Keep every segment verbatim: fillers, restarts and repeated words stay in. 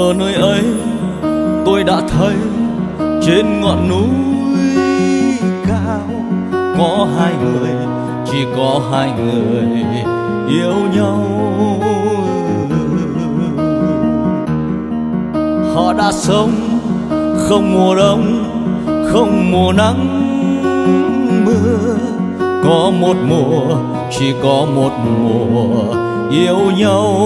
Ở nơi ấy tôi đã thấy trên ngọn núi cao có hai người, chỉ có hai người yêu nhau. Họ đã sống không mùa đông, không mùa nắng mưa, có một mùa, chỉ có một mùa yêu nhau.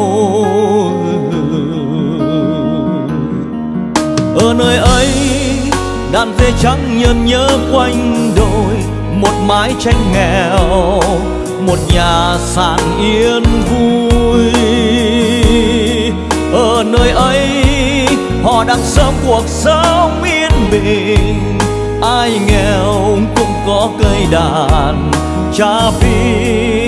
Ở nơi ấy đàn dê trắng nhơn nhớ quanh đồi, một mái tranh nghèo, một nhà sàn yên vui. Ở nơi ấy họ đang sống cuộc sống yên bình, ai nghèo cũng có cây đàn cha pi.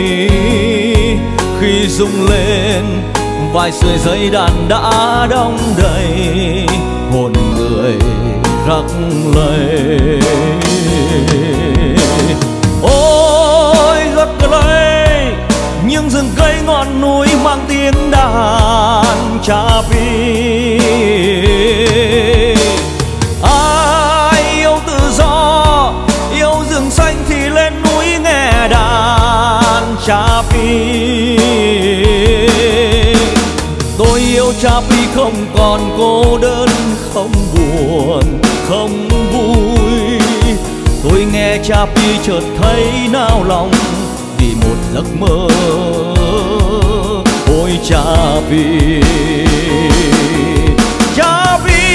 Khi rung lên vài sợi dây đàn đã đong đầy, hồn người rắc lệ. Ôi rất lấy những rừng cây ngọn núi mang tiếng đàn cha pi. Ai yêu tự do, yêu rừng xanh thì lên núi nghe đàn cha pi. Tôi yêu cha pi không còn cô đơn, không buồn, không vui. Tôi nghe cha pi chợt thấy nao lòng vì một giấc mơ. Ôi cha pi, cha pi